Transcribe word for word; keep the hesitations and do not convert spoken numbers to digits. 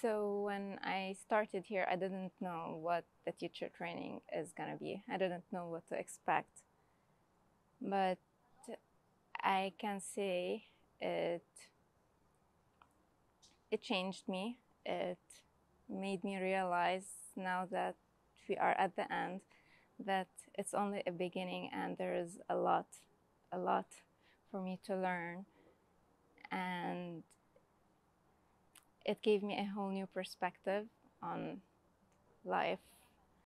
So when I started here, I didn't know what the teacher training is gonna be. I didn't know what to expect. But I can say it it changed me. It made me realize, now that we are at the end, that it's only a beginning and there is a lot, a lot for me to learn. And it gave me a whole new perspective on life